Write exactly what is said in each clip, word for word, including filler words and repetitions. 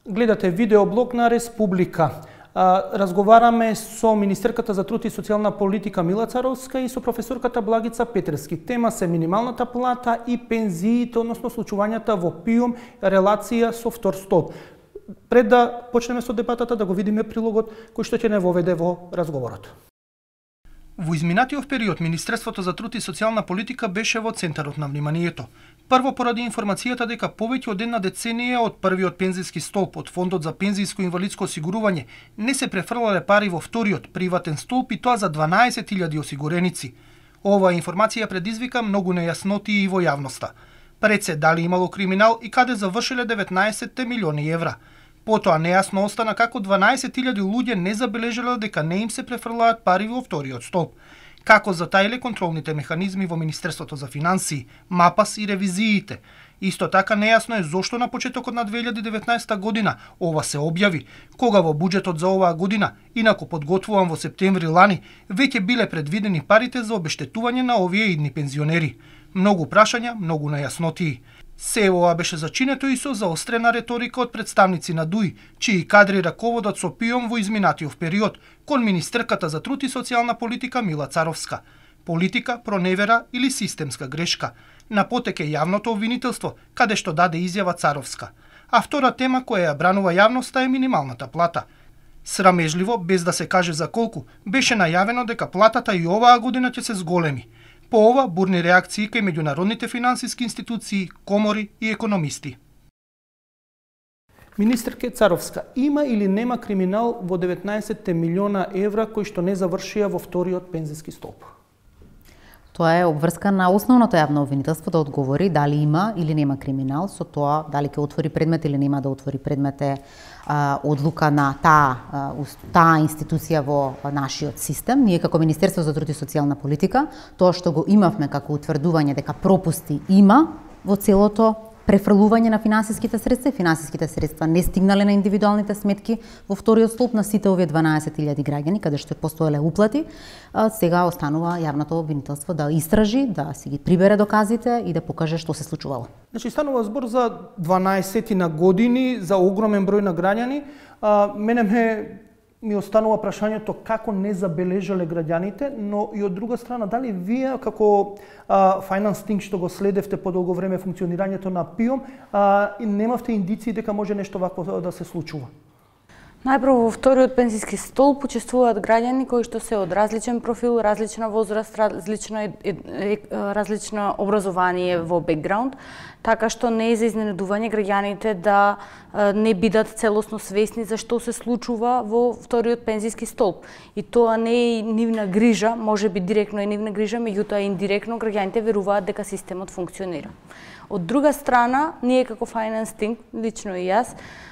Гледате видеоблог на Республика. Разговараме со министерката за труд и социјална политика Мила Царовска и со професорката Благица Петерски. Тема се минималната плата и пензиите, односно случувањата во ПИОМ, релација со втор столб. Пред да почнеме со дебатата, да го видиме прилогот кој што ќе не воведе во разговорот. Во изминатиот период, Министерството за труд и социјална политика беше во центарот на вниманието. Прво поради информацијата дека повеќе од една деценија од првиот пензиски столб од Фондот за пензијско инвалидско осигурување не се префрлале пари во вториот приватен столб и тоа за дванаесет илјади осигуреници. Оваа информација предизвика многу нејаснотии и во јавноста. Пред се дали имало криминал и каде завршиле деветнаесет милиони евра. Потоа нејасно остана како дванаесет илјади луѓе не забележале дека не им се префрлаат пари во вториот столб. Како затаиле контролните механизми во Министерството за финансии, МАПАС и ревизиите. Исто така нејасно е зошто на почетокот на две илјади и деветнаесета година ова се објави, кога во буџетот за оваа година, инаку подготвуван во септември лани, веќе биле предвидени парите за обештетување на овие идни пензионери. Многу прашања, многу нејаснотии. Се ова беше зачинето и со заострена реторика од представници на ДУИ, чии кадри раководат со ПИОМ во изминатиов период, кон министерката за труд и социјална политика Мила Царовска. Политика, проневера или системска грешка. На потек е јавното обвинителство, каде што даде изјава Царовска. А втора тема која ја бранува јавноста е минималната плата. Срамежливо, без да се каже за колку, беше најавено дека платата и оваа година ќе се зголеми. По ова, бурни реакции кај меѓународните финансиски институции, комори и економисти. Министерке Царовска, има или нема криминал во деветнаесет милиона евра кои што не завршија во вториот пензиски столб? Тоа е обврска на основното јавно обвинителство да одговори дали има или нема криминал, со тоа дали ќе отвори предмет или нема да отвори предмет е а, одлука на таа, таа институција во нашиот систем. Ние како Министерство за труд и социјална политика, тоа што го имавме како утврдување дека пропусти има во целото префрлување на финансиските средства, финансиските средства не стигнале на индивидуалните сметки во вториот столб на сите овие дванаесет илјади граѓани, каде што постоеле уплати, сега останува јавното обвинителство да истражи, да си ги прибере доказите и да покаже што се случувало. Значи, станува збор за дванаесет на години, за огромен број на граѓани. А, мене ме ми останува прашањето како не забележале граѓаните, но и од друга страна, дали вие како а, Finance Think што го следевте по долго време функционирањето на ПИОМ, а, немавте индиции дека може нешто вакво да се случува? Најпрво во вториот пензиски столб учествуваат граѓани кои што се од различен профил, различна возраст, различно, различно образование во бекграунд, така што не е за изненадување граѓаните да не бидат целосно свесни за што се случува во вториот пензиски столб. И тоа не е нивна грижа, може би директно е нивна грижа, меѓутоа индиректно граѓаните веруваат дека системот функционира. Од друга страна, ние како Finance Think, лично и јас,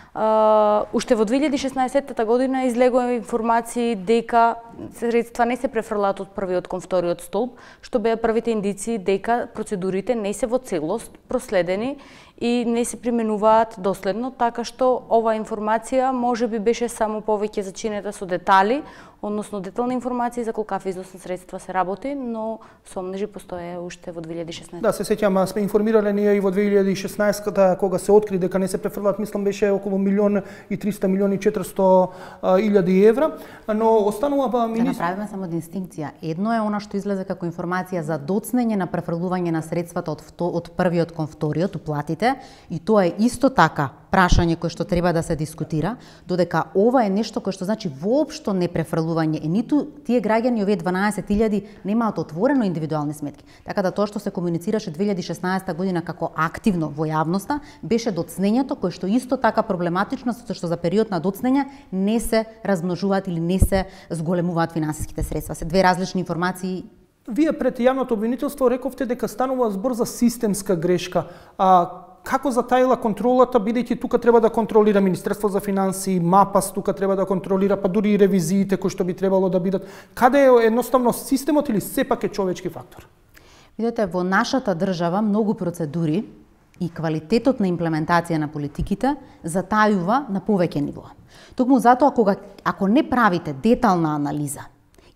Uh, уште во две илјади и шеснаесетта година излегува информации дека средства не се префрлаат од првиот кон вториот столб, што беа првите индиции дека процедурите не се во целост проследени и не се применуваат доследно, така што ова информација може би беше само повеќе зачинета со детали, односно детална информација за колкав износ на средства се работи, но сомнежи постоje уште во две илјади и шеснаесетта. Да, се сеќам, сме информирале ние и во две илјади и шеснаесетта кога се откри дека не се префрлаат, мислам беше околу милион и триста милиони и четиристо илјади евра, но останува ба министр... Ќе направиме само дистинкција. Едно е она што излезе како информација за доцнење на префрлување на средствата од, од првиот кон вториот, уплатите, и тоа е исто така прашање кое што треба да се дискутира, додека ова е нешто кое што значи воопшто не префрлување, и ниту тие граѓани, овие дванаесет илјади, немаат отворено индивидуални сметки. Така да тоа што се комуницираше две илјади и шеснаесетта година како активно во јавноста, беше доцнењето кое што исто така проблематично, затоа што за период на доцнење не се размножуваат или не се зголемуваат финансиските средства. Се две различни информации. Вие пред јавното обвинителство рековте дека станува збор за системска грешка. А како затаила контролата, бидејќи тука треба да контролира Министерство за финансии, МАПАС тука треба да контролира, па дури и ревизиите кои што би требало да бидат. Каде е едноставно системот или сепак е човечки фактор? Видете, во нашата држава многу процедури и квалитетот на имплементација на политиките затајува на повеќе нивоа. Токму затоа кога ако не правите детална анализа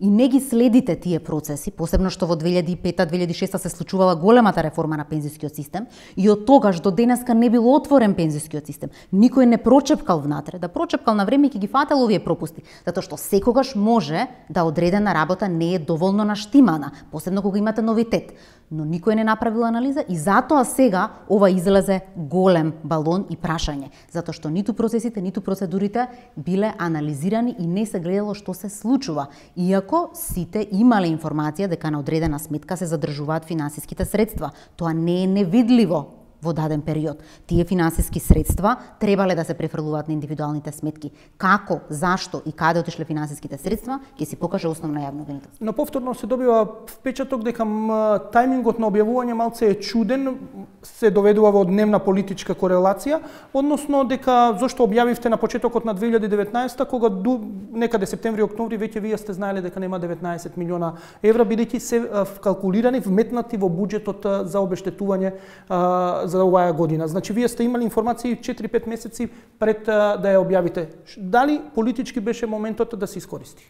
и не ги следите тие процеси, посебно што во две илјади и пета - две илјади и шеста се случувала големата реформа на пензискиот систем и од тогаш до денеска не бил отворен пензискиот систем. Никој не прочепкал внатре, да прочепкал на време и ќе ги фател овие пропусти, затоа што секогаш може да одредена работа не е доволно наштимана, посебно кога имате новитет. Но никој не направил анализа и затоа сега ова излезе голем балон и прашање, затоа што ниту процесите, ниту процедурите биле анализирани и не се гледало што се случува. Иако сите имале информација дека на одредена сметка се задржуваат финансиските средства, тоа не е невидливо во даден период. Тие финансиски средства требале да се префрлуваат на индивидуалните сметки. Како, зашто и каде отишле финансиските средства, ќе си покаже основно јавно обвинителство. Но повторно се добива впечаток дека тајмингот на објавување малце е чуден, се доведува во дневна политичка корелација, односно дека зошто објавивте на почетокот на две илјади и деветнаесета, кога ду, некаде септември-октомври веќе вие сте знаеле дека нема деветнаесет милиона евра, бидејќи се вкалкулирани, вметнати во буџетот за обештетување за оваа година. Значи, вие сте имали информации четири-пет месеци пред да ја објавите. Дали политички беше моментот да се искористи?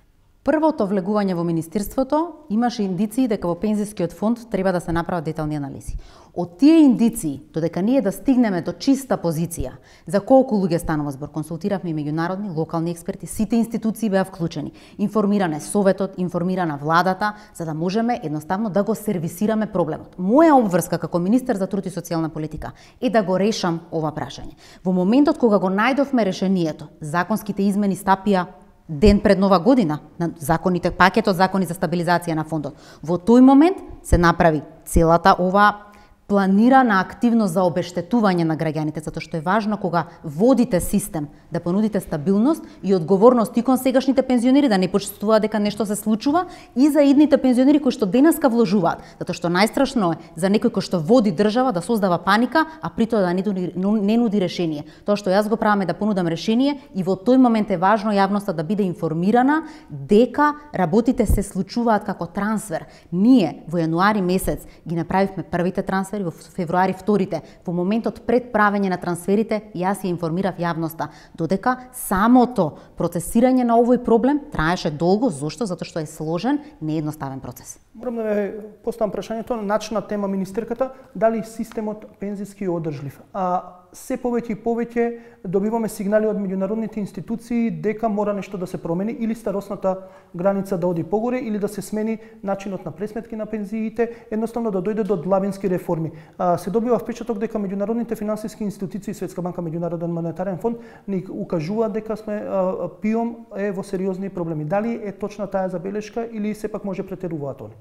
Првото влегување во Министерството имаше индиции дека во пензискиот фонд треба да се направат детални анализи. Од тие индиции, додека ние да стигнеме до чиста позиција за колку луѓе станува збор, консултиравме и меѓународни, локални експерти, сите институции беа вклучени. Информиране Советот, информирана владата, за да можеме едноставно да го сервисираме проблемот. Моја обврска како министер за труд и социјална политика е да го решам ова прашање. Во моментот кога го најдовме решението, законските измени стапија ден пред нова година на законите, пакетот закони за стабилизација на фондот. Во тој момент се направи целата ова планирана активност за обештетување на граѓаните, затоа што е важно кога водите систем да понудите стабилност и одговорност и кон сегашните пензионери да не почувствуваат дека нешто се случува и за идните пензионери кои што денеска вложуваат, затоа што најстрашно е за некој кој што води држава да создава паника, а при тоа да не нуди, не нуди решение. Тоа што јас го правам е да понудам решение и во тој момент е важно јавноста да биде информирана дека работите се случуваат како трансфер. Ние во јануари месец ги направивме првите трансфери, во февруари вторите. Во моментот пред правење на трансферите, јас ја информирав јавноста, додека самото процесирање на овој проблем траеше долго. Зошто? Затоа што е сложен, неедноставен процес. Морам да ве поставам прашањето на начна тема министерката, дали системот пензиски е одржлив. А се повеќе и повеќе добиваме сигнали од меѓународните институции дека мора нешто да се промени, или старосната граница да оди погоре, или да се смени начинот на пресметки на пензиите, едноставно да дојде до длабински реформи. А, се добива впечаток дека меѓународните финансиски институции, Светска банка, Меѓународен монетарен фонд, ни укажуваат дека сме а, ПИОМ е во сериозни проблеми. Дали е точна таа забелешка или сепак може претеруваат они?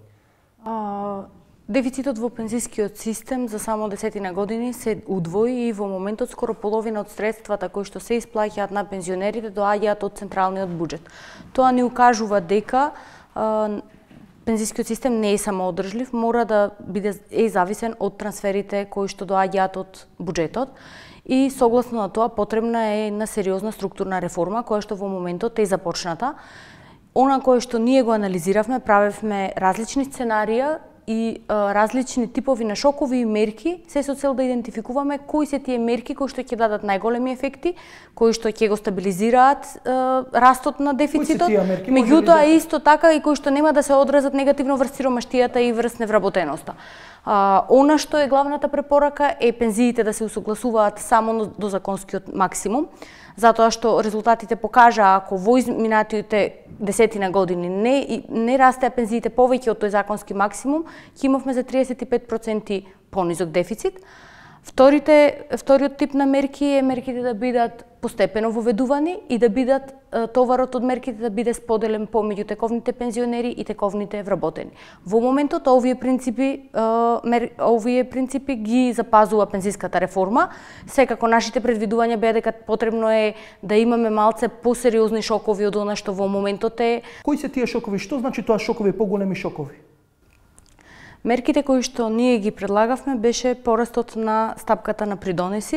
А... Дефицитот во пензискиот систем за само десетина години се удвои и во моментот скоро половина од средствата кои што се исплаќаат на пензионерите доаѓаат од централниот буџет. Тоа ни укажува дека а, пензискиот систем не е самоодржлив, мора да биде е зависен од трансферите кои што доаѓаат од буџетот. И согласно на тоа потребна е една сериозна структурна реформа која што во моментот е започната. Она кое што ние го анализиравме, правевме различни сценарија и а, различни типови на шокови и мерки, се со цел да идентификуваме кои се тие мерки кои што ќе дадат најголеми ефекти, кои што ќе го стабилизираат а, растот на дефицитот, меѓутоа исто така и кои што нема да се одразат негативно врз сиромаштијата и врз невработеноста. А, она што е главната препорака е пензиите да се усогласуваат само до законскиот максимум, затоа што резултатите покажа ако во изминатите десетина години не, не растеа пензиите повеќе од тој законски максимум, ќе имавме за триесет и пет проценти понизок дефицит. Вторите, вториот тип на мерки е мерките да бидат постепено воведувани и да бидат товарот од мерките да биде споделен помеѓу тековните пензионери и тековните вработени. Во моментот овие принципи овие принципи ги запазува пензиската реформа. Секако нашите предвидувања беа дека потребно е да имаме малце посериозни шокови од она што во моментот е. Кои се тие шокови? Што значи тоа шокови, поголеми шокови? Мерките кои што ние ги предлагавме беше порастот на стапката на придонеси,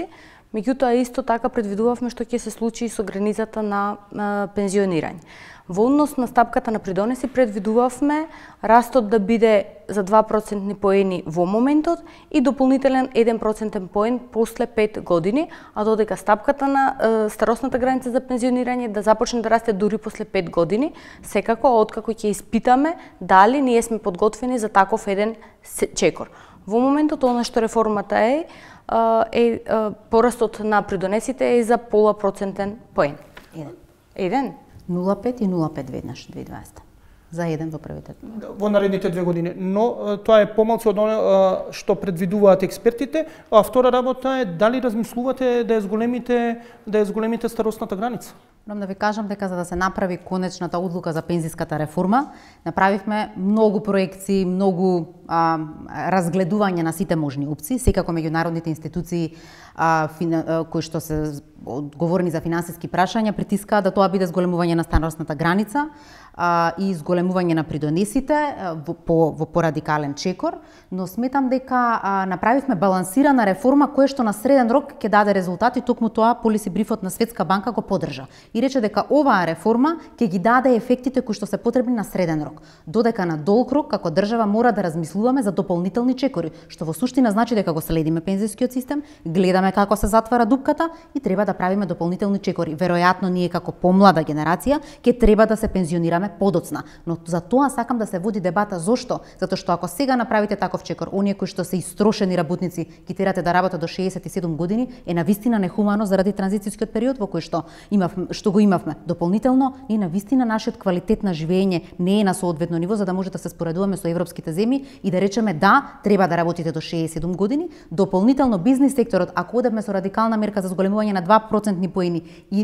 Меѓутоа исто така предвидувавме што ќе се случи со границата на а, пензионирање. Во однос на стапката на придонеси предвидувавме растот да биде за два процентни поени во моментот и дополнителен еден процентен поен после пет години, а додека стапката на е, старосната граница за пензионирање да започне да расте дури после пет години, секако откако ќе испитаме дали ние сме подготвени за таков еден чекор. Во моментот она што реформата е, е, е порастот на придонесите е за пола процентен поен. Еден. Еден? нула пет и нула пет веднаш две хиляди и дваесета. За еден во првите. Во наредните две години. Но тоа е помалку од оно што предвидуваат експертите. А втора работа е дали размислувате да ја зголемите, да ја зголемите старосната граница? Морам да ви кажам дека за да се направи конечната одлука за пензиската реформа, направивме многу проекции, многу а, разгледување на сите можни опции, секако меѓународните институции а, фина, а, кои што се одговорни за финансиски прашања притискаат да тоа биде зголемување на старосната граница а, и зголемување на придонесите а, во, по, во порадикален чекор, но сметам дека а, направивме балансирана реформа која што на среден рок ќе даде резултати, токму тоа полиси брифот на Светска банка го поддржа и рече дека оваа реформа ќе ги даде ефектите кои што се потребни на среден рок. Додека на долг рок како држава мора да размислуваме за дополнителни чекори, што во суштина значи дека го следиме пензискиот систем, гледаме како се затвара дупката и треба да правиме дополнителни чекори. Веројатно ние како помлада генерација ќе треба да се пензионираме подоцна, но за тоа сакам да се води дебата. Зошто? Затоа што ако сега направите таков чекор, оние кои што се истрошени работници ги терате да работат до шеесет и седум години, е навистина нехумано заради транзицијскиот период во кој што имавме, што го имавме. Дополнително, ние навистина нашиот квалитет на живење не е на соодветно ниво за да може да се споредуваме со европските земји и да речеме да, треба да работите до шеесет и седум години. Дополнително бизнис секторот, ако одевме со радикална мерка за зголемување на два процентни поени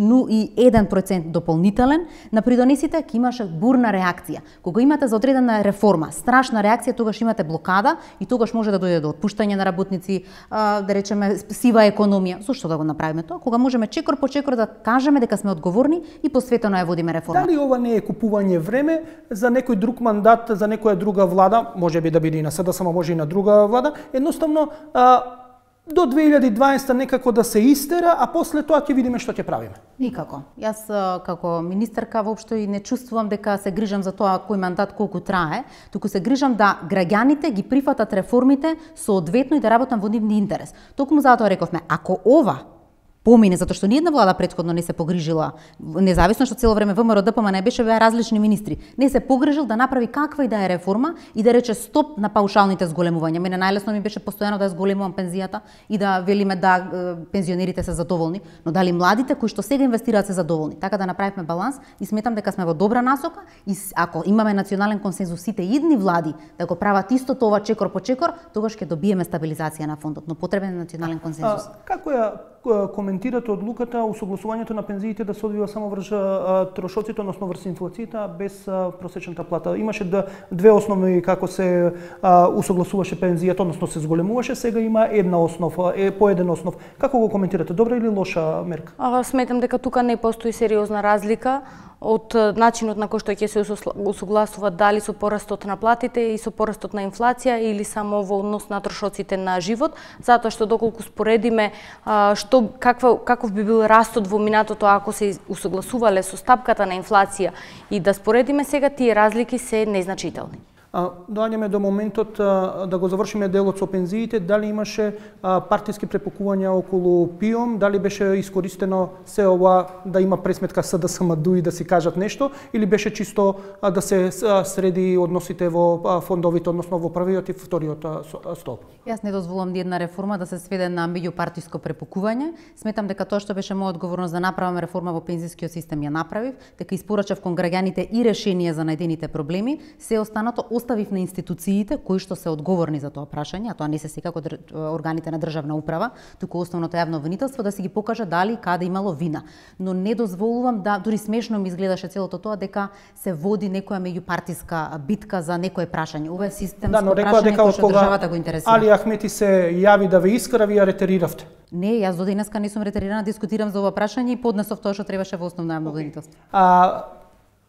и еден процент дополнителен на придонесите, ќе имаше бурна реакција. Кога имате за одредена реформа, страшна реакција, тогаш имате блокада и тогаш може да дојде до отпуштање на работници, да речеме сива економија. Зошто да го направиме тоа? Кога можеме чекор по чекор да кажеме дека сме одговорни и посветено ја водиме реформа. Дали ова не е купување време за некој друг мандат, за некоја друга влада, можеби да биде и на СДСМ, само може и на друга влада, едноставно а, до две илјади и дваесета некако да се истера, а после тоа ќе видиме што ќе правиме? Никако. Јас како министерка воопшто и не чувствувам дека се грижам за тоа кој мандат колку трае, туку се грижам да граѓаните ги прифатат реформите соодветно и да работам во нивни интерес. Токму затоа рековме, ако ова помине, затоа што ниедна влада претходно не се погрижила, независно што цело време ВМРО ДПМН не беше, беа различни министри, не се погрижил да направи каква и да е реформа и да рече стоп на паушалните зголемувања. Мене најлесно ми беше постојано да зголемувам пензијата и да велиме да пензионерите се задоволни, но дали младите кои што сега инвестираат се задоволни. Така да направивме баланс и сметам дека сме во добра насока и ако имаме национален консензус сите идни влади да го прават исто тоа чекор по чекор, тогаш ќе добиеме стабилизација на фондот, но потребен е национален консензус. А, како ја коментирате одлуката усогласувањето на пензиите да се одвива само врз трошоците, односно врз инфлацијата, без а, просечната плата? Имаше две основни како се а, усогласуваше пензијата, односно се зголемуваше, сега има една основ, е по еден основ. Како го коментирате? Добра или лоша мерка? А, сметам дека тука не постои сериозна разлика од начинот на кој што ќе се усогласува дали со порастот на платите и со порастот на инфлација или само во однос на трошоците на живот, затоа што доколку споредиме а, што каква каков би бил растот во минатото ако се усогласувале со стапката на инфлација и да споредиме сега, тие разлики се незначителни. Доаѓаме до моментот а, да го завршиме делот со пензиите, дали имаше а, партиски препукувања околу ПИОМ, дали беше искористено се ова да има пресметка СДСМ и да си кажат нешто, или беше чисто а, да се а, среди односите во а, фондовите, односно во првиот и вториот а, столб? Јас не дозволувам ни една реформа да се сведе на меѓупартиско препукување. Сметам дека тоа што беше моја одговорност да направам реформа во пензискиот систем ја направив, дека испорачав кон граѓаните и решенија за најдените проблеми, се останато оставив на институциите кои што се одговорни за тоа прашање, а тоа не се секако органите на државна управа, туку основното јавно обвинителство да си ги покажа дали каде имало вина. Но не дозволувам да, дури смешно ми изгледаше целото тоа дека се води некоја меѓупартиска битка за некое прашање. Ова е системско да, но прашање кој што државата го интересира. Али Ахмети се јави да ве искара, вие ретериравте. Не, јас до денеска не сум ретерирана, дискутирам за ова прашање и поднесов тоа што требаше во основно јавно обвинителство. А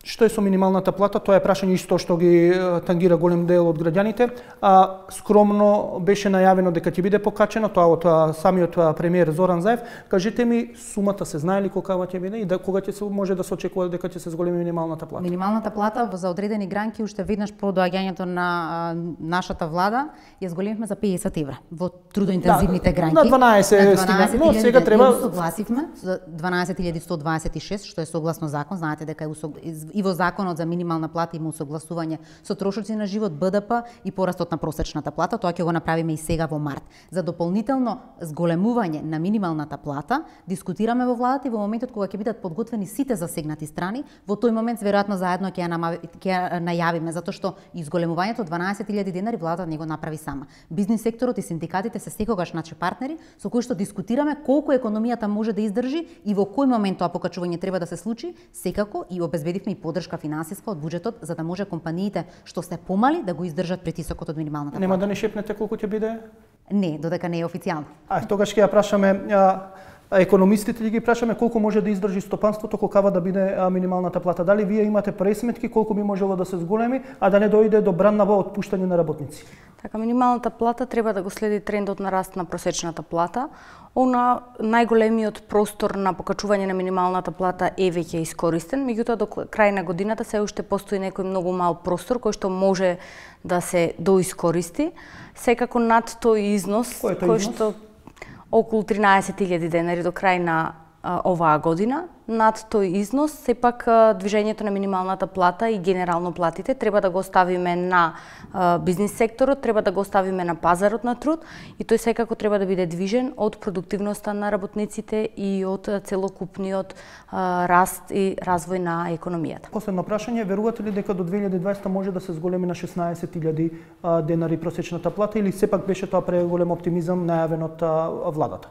Што е со минималната плата? Тоа е прашање исто што ги тангира голем дел од граѓаните. А, скромно беше најавено дека ќе биде покачено, тоа од самиот премиер Зоран Заев. Кажете ми, сумата се знае ли колкава ќе биде и да кога ќе се може да се очекува дека ќе се зголеми минималната плата? Минималната плата за одредени гранки уште веднаш по доаѓањето на а, нашата влада ја зголемивме за педесет евра во трудоинтензивните да, гранки. На дванаесет стига, но сега треба согласивме за дванаесет илјади сто дваесет и шест што е согласно закон, знаете дека е усог... и во законот за минимална плата има усогласување со трошоци на живот, Б Д П и порастот на просечната плата. Тоа ќе го направиме и сега во март. За дополнително зголемување на минималната плата дискутираме во владата и во моментот кога ќе бидат подготвени сите засегнати страни, во тој момент веројатно заедно ќе ја, ќе ја најавиме, затоа што изголемувањето од дванаесет илјади денари владата не го направи сама. Бизнис секторот и синдикатите се секогаш наши партнери со кои што дискутираме колку економијата може да издржи и во кој момент тоа покачување треба да се случи, секако и обезбедивме и поддршка финансиска од буџетот за да може компаниите што се помали да го издржат притисокот од минималната плата. Нема да не шепнете колку ќе биде? Не, додека не е официјално. А тогаш ќе ја прашаме а, економистите, ги прашаме колку може да издржи стопанството колкава да биде а, минималната плата. Дали вие имате пресметки колку би можело да се зголеми, а да не дојде до браннава отпуштање на работници? Така, минималната плата треба да го следи трендот на раст на просечната плата. Она најголемиот простор на покачување на минималната плата е веќе искористен, меѓутоа до крај на годината се уште постои некој многу мал простор кој што може да се доискористи. Секако над тој износ кој, кој што околу тринаесет илјади денари до крај на а, оваа година, над тој износ, сепак движењето на минималната плата и генерално платите треба да го оставиме на а, бизнис секторот, треба да го оставиме на пазарот на труд и тој секако треба да биде движен од продуктивноста на работниците и од целокупниот а, раст и развој на економијата. Последно прашање, верувате ли дека до две илјади и дваесета може да се зголеми на шеснаесет илјади денари просечната плата или сепак беше тоа преголем оптимизам најавен од владата?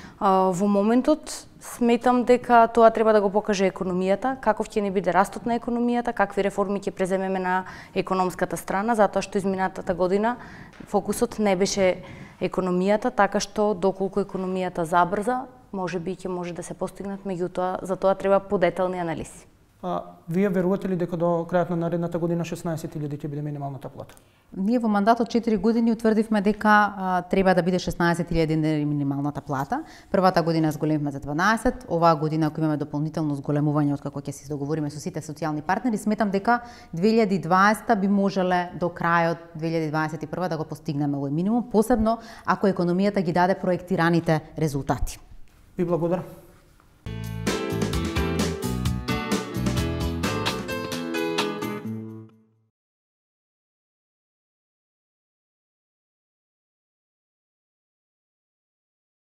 Во моментот сметам дека тоа треба да го покаже економијата, каков ќе ни биде растот на економијата, какви реформи ќе преземеме на економската страна, затоа што изминатата година фокусот не беше економијата, така што доколку економијата забрза, можеби ќе може да се постигнат, меѓутоа за тоа треба подетални анализи. А, вие верувате ли дека до крајот на наредната година шеснаесет илјади ќе биде минималната плата? Ние во мандатот четири години утврдивме дека а, треба да биде шеснаесет илјади минималната плата. Првата година зголемивме за дванаесет, оваа година ако имаме дополнително зголемување од како ќе се договориме со сите социјални партнери, сметам дека две илјади и дваесета би можеле до крајот две илјади дваесет и прва да го постигнеме овој минимум, посебно ако економијата ги даде проектираните резултати. Ви благодарам.